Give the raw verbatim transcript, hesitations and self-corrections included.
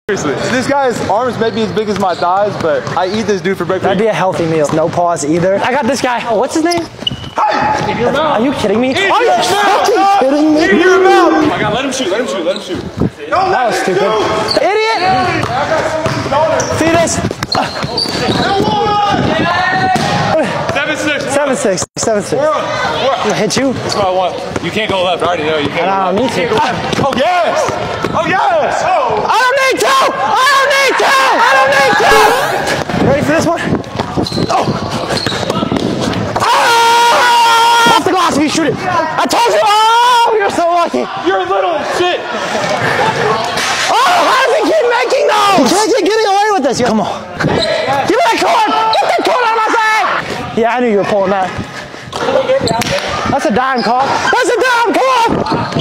Seriously, this guy's arms may be as big as my thighs, but I eat this dude for breakfast. That'd be a healthy meal. No pause either. I got this guy. Oh, what's his name? Hey! Your mouth. Are you kidding me? Eat Are you fucking mouth. kidding me? Eat your mouth. Oh my God, let him shoot, let him shoot, let him shoot. That was stupid. Idiot! See this? Seven six. Seven six. Seven six. Four, four. I'm gonna hit you. That's what I want. You can't go left. I already know you can't. I don't need to. Oh, yes! Oh, yes! Oh! I don't need to! I don't need to! I don't need to! Ready for this one? Oh! Oh! Off the glass if you shoot it. I told you! Oh! You're so lucky. You're little shit! Oh! How does he keep making those? You can't keep getting away with this. Come on. Give me that cord! Get that cord out of my face! Yeah, I knew you were pulling that. That's a dime, Carl. That's a dime, come on!